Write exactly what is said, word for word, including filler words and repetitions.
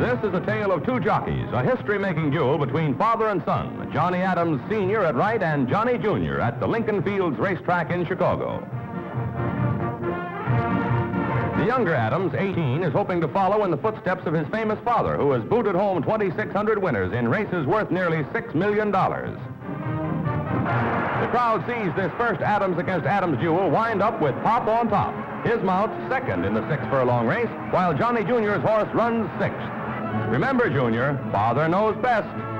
This is a tale of two jockeys, a history-making duel between father and son, Johnny Adams Senior at right and Johnny Junior at the Lincoln Fields racetrack in Chicago. The younger Adams, eighteen, is hoping to follow in the footsteps of his famous father, who has booted home twenty-six hundred winners in races worth nearly six million dollars. The crowd sees this first Adams against Adams duel wind up with Pop on top. His mount second in the six-furlong race, while Johnny Junior's horse runs sixth. Remember, Junior, father knows best.